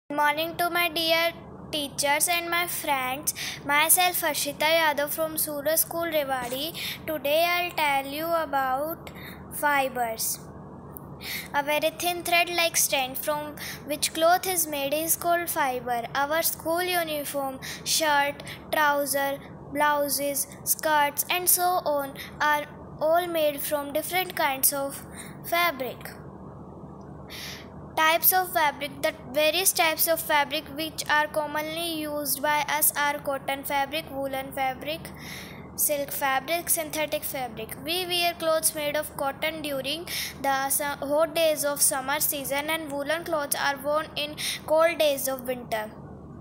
Good morning to my dear teachers and my friends. Myself Harshita Yadav from Suraj School Rewari. Today I'll tell you about fibers. A very thin thread like strand from which cloth is made is called fiber. Our school uniform, shirt, trouser, blouses, skirts and so on are all made from different kinds of fabric. Types of fabric. The various types of fabric which are commonly used by us are cotton fabric, woolen fabric, silk fabric, synthetic fabric. We wear clothes made of cotton during the hot days of summer season, and woolen clothes are worn in cold days of winter.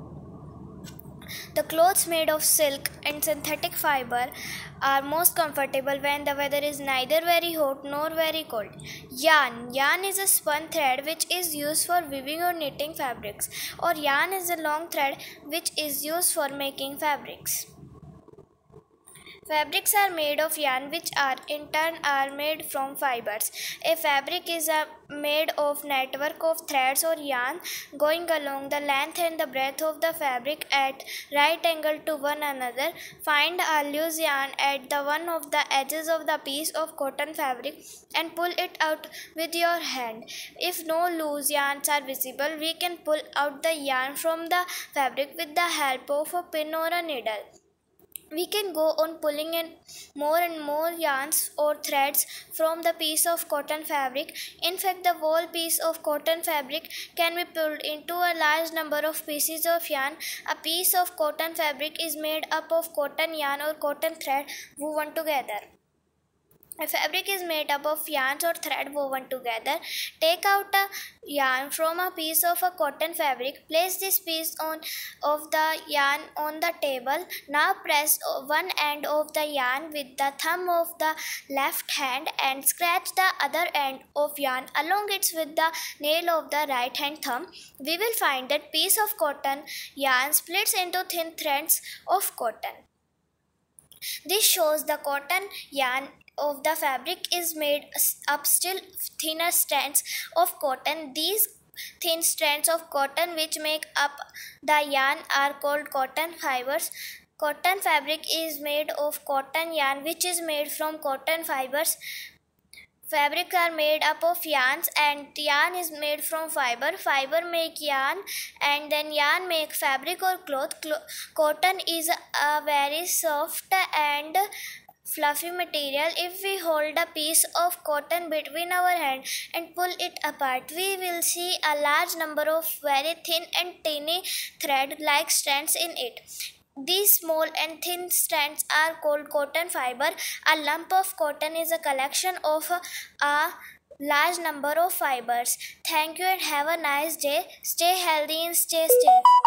The clothes made of silk and synthetic fiber are most comfortable when the weather is neither very hot nor very cold. Yarn is a spun thread which is used for weaving or knitting fabrics, or yarn is a long thread which is used for making fabrics. Fabrics are made of yarn which are in turn are made from fibers. A fabric is made of network of threads or yarn going along the length and the breadth of the fabric at right angle to one another. Find a loose yarn at the one of the edges of the piece of cotton fabric and pull it out with your hand. If no loose yarns are visible, we can pull out the yarn from the fabric with the help of a pin or a needle. We can go on pulling in more and more yarns or threads from the piece of cotton fabric. In fact, the whole piece of cotton fabric can be pulled into a large number of pieces of yarn. A piece of cotton fabric is made up of cotton yarn or cotton thread woven together. A fabric is made up of yarns or thread woven together. Take out a yarn from a piece of a cotton fabric. Place this piece of the yarn on the table. Now press one end of the yarn with the thumb of the left hand and scratch the other end of yarn along it with the nail of the right hand thumb. We will find that piece of cotton yarn splits into thin threads of cotton. This shows the cotton yarn of the fabric is made up still thinner strands of cotton. These thin strands of cotton which make up the yarn are called cotton fibers. Cotton fabric is made of cotton yarn which is made from cotton fibers. Fabric are made up of yarns and yarn is made from fiber. Fiber make yarn and then yarn make fabric or cloth. Cotton is a very soft and fluffy material. If we hold a piece of cotton between our hand and pull it apart, we will see a large number of very thin and tiny thread-like strands in it. These small and thin strands are called cotton fiber. A lump of cotton is a collection of a large number of fibers. Thank you and have a nice day. Stay healthy and stay safe.